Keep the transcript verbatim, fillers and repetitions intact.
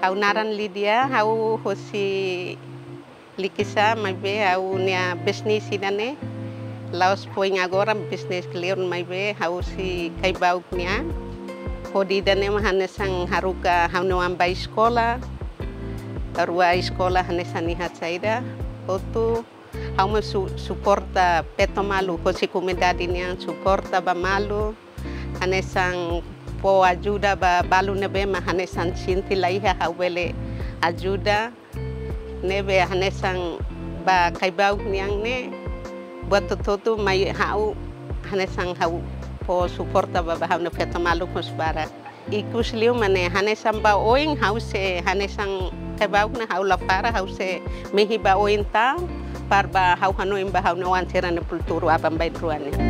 Hau naran Lídia, hau hosi likisa, mai be hau nia bisnis inane. Laos poing agora bisnis keliun mai be hau si kai bauk nia. Hodi dane mahanesang haruka hau no ambai sekolah. Arua sekolah hanesan ihat saida. Otu hau me su suporta peto malu hosi kumedadi nia suporta ba malu. Hanesang po ajuda ba balu nebe mahanesan sinti laiha hau bele ajuda nebe hanesang ba kaibau niang ne buat tutu mai hau hanesang hau po suporta ba hau ne peta malu kusbara ikus liu mane hanesang ba oing hau se hanesang kaibau na hau lapara hau se mehi ba oing ta par ba hau hanoim ba hau no antera ne kulturu abam bai truane.